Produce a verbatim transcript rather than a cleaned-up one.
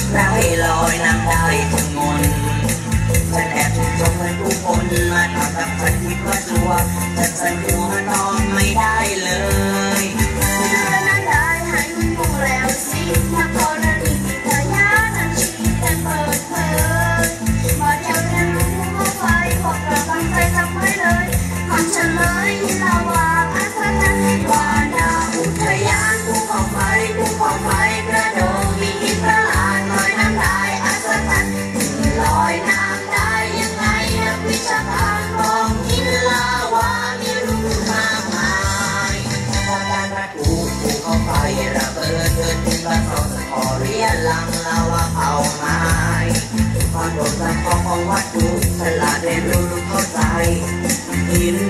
ได้ลอยน้ำได้ทุกมนฉันแอบชื่นชมให้ผู้คนมาถามกับฉันคิดว่าชัวฉันสั่นหัวนอนไม่ได้เลยเธอนั้นได้ให้คุณคงแล้วสิถ้าพอนั้นมีเธอยานั้นชีกันเปิดเผยมาเที่ยวเรียนรู้เข้าไปบอกกระบังใจจำไว้เลยคำเฉลยลาวาอัศจรรย์วานาอุทยานภูเขาไฟภูเขาไฟกระโดดมีหินประหลาดลอยน้ำได้อัศจรรย์ลอยน้ำได้ยังไงนักวิชาการมองหินลาวามีรูมากมายทางด้านวัตถุภูเขาไฟระเบิดเกิดขึ้นบ้านสองสกอเรียนลังลาวาเผาไม้ความโดดเด่นของวัตถุฉลาดเรียนรู้เข้าใจหิน